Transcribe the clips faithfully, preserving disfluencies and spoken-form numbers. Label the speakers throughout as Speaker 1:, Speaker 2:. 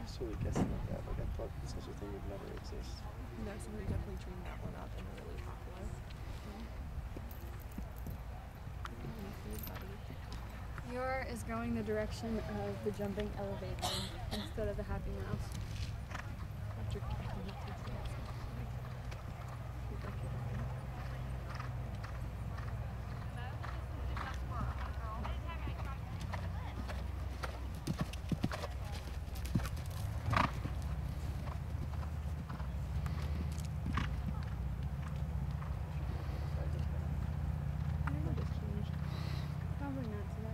Speaker 1: necessarily guessing like that. Like I thought such a thing would never exist.
Speaker 2: No, so we definitely dreamed that one up and are really popular.
Speaker 3: Your is going the direction of the jumping elevator instead of the happy mouse.
Speaker 2: After
Speaker 3: Probably not today.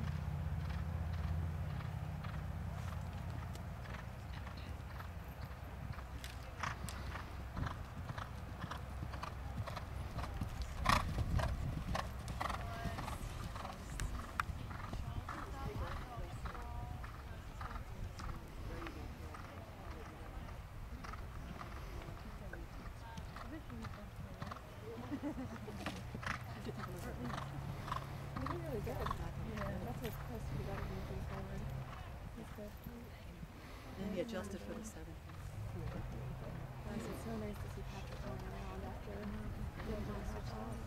Speaker 2: really good. Yeah, that's what's supposed to be better than moving forward. That's good.
Speaker 4: And he adjusted for the seven.
Speaker 3: Guys, it's so nice to see Patrick going around after the master class.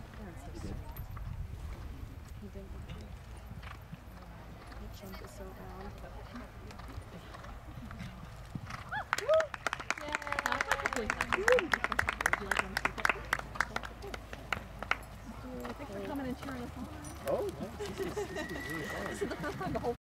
Speaker 3: He didn't. The jump is so round.
Speaker 2: Thanks for coming and cheering us on.
Speaker 1: Oh, nice. This is, this is really fun.
Speaker 2: This is the first time the whole